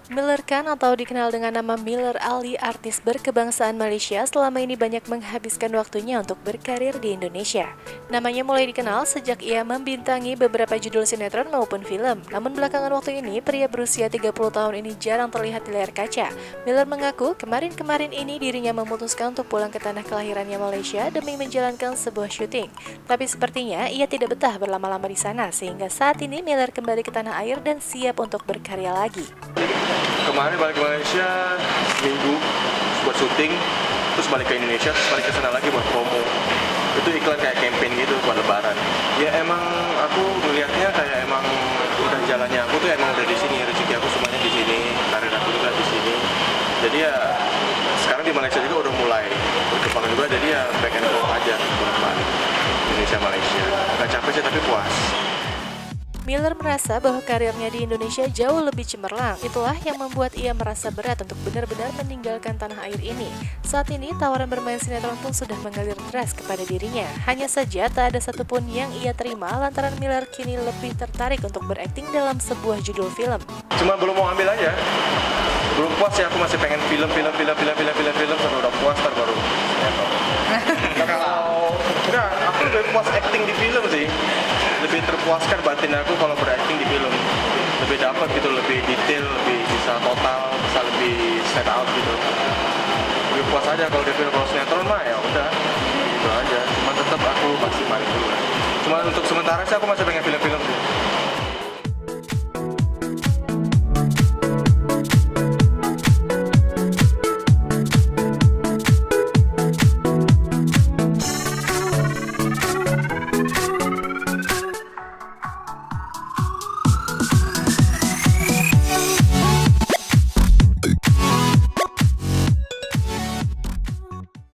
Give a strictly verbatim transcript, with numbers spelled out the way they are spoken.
Miller Khan atau dikenal dengan nama Miller Ali, artis berkebangsaan Malaysia, selama ini banyak menghabiskan waktunya untuk berkarir di Indonesia. Namanya mulai dikenal sejak ia membintangi beberapa judul sinetron maupun film. Namun belakangan waktu ini, pria berusia tiga puluh tahun ini jarang terlihat di layar kaca. Miller mengaku kemarin-kemarin ini dirinya memutuskan untuk pulang ke tanah kelahirannya Malaysia demi menjalankan sebuah syuting. Tapi sepertinya ia tidak betah berlama-lama di sana, sehingga saat ini Miller kembali ke tanah air dan siap untuk berkarya lagi. Kemarin balik ke Malaysia seminggu buat syuting, terus balik ke Indonesia, terus balik ke sana lagi buat promo. Itu iklan kayak campaign gitu buat lebaran. Ya emang aku melihatnya kayak emang udah jalannya aku tuh emang udah di sini, rezeki aku semuanya di sini, karir aku juga di sini. Jadi ya sekarang di Malaysia juga udah mulai berkembang juga, jadi ya back and forth aja bolak-balik Indonesia Malaysia. Gak capek sih tapi puas. Miller merasa bahwa karirnya di Indonesia jauh lebih cemerlang. Itulah yang membuat ia merasa berat untuk benar-benar meninggalkan tanah air ini. Saat ini, tawaran bermain sinetron pun sudah mengalir deras kepada dirinya. Hanya saja, tak ada satupun yang ia terima lantaran Miller kini lebih tertarik untuk berakting dalam sebuah judul film. Cuma belum mau ambil aja. Belum puas ya, aku masih pengen film, film, film, film, film, film, film, sampai udah puas ntar baru sinetron. Kalau enggak, aku lebih puas acting di film sih. Lebih terpuaskan batin aku kalau berakting di film. Lebih dapat gitu, lebih detail, lebih bisa total, bisa lebih set out gitu. Lebih puas aja kalau di film. Kalau sinetron mah ya udah gitu aja. Cuma tetap aku masih paling dulu. Cuma untuk sementara sih aku masih pengen film-film sih.